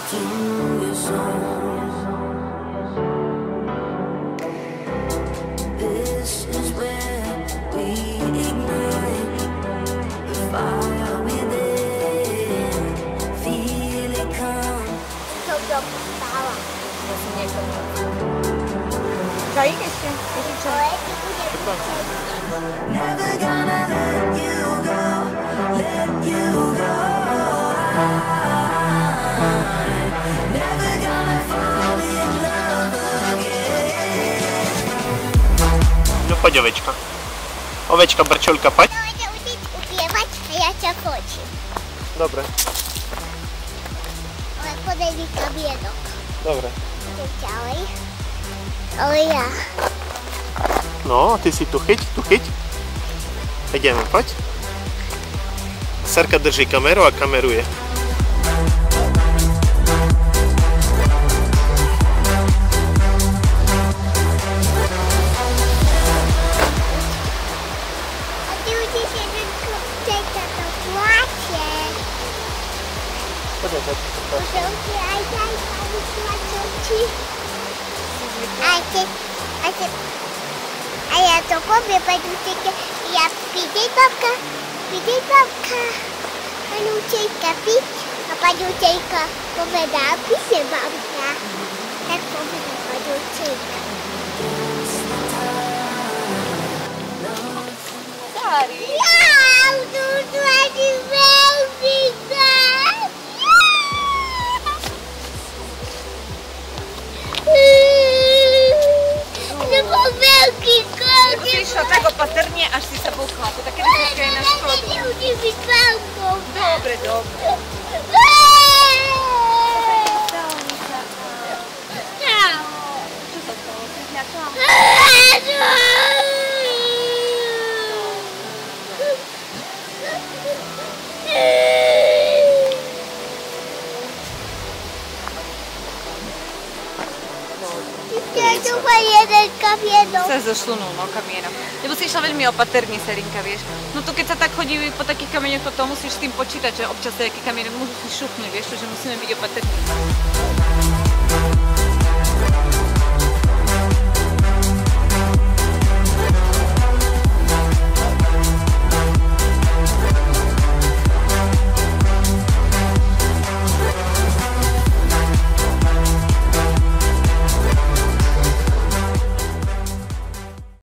Čajík ešte? Never gonna let you go, let you go. Never gonna fall in love again. No poď ovečka. Ovečka, brčoľka, poď. Давайте учить upievať a ja ťa fočím. Dobre. Ale podaj mi kamienok. Dobre. Idem ďalej. Ale ja. No, ty si tu chyť, tu chyť. Ideme, poď. Sarka drží kameru a kameruje. A ty učiš jeden chlapčeka, to plače. Poďme, poď. Už aj plačoči. A ja to poviem, paňučejka, ja pídej babka, paňučejka piť, a paňučejka povedá, píše babka. Tak povedá paňučejka. Dári. Ja, tu ani veľmi dám. To bol veľký Lebo si išla tak opatrne, až si sa búchla. To také vysoké aj na škodu. Neudí byť veľkou. Dobre, dobre. Čo sa stalo? Si zľakla? Tu má jeden kamienok. Sa zošlunul, no, kamienok. Lebo si išla veľmi opatrne, Serinka, vieš. No tu keď sa tak chodí po takých kamieňoch, to musíš s tým počítať, že občas nejaký kamienok môžu si šuchnúť, vieš, že musíme byť opatrní.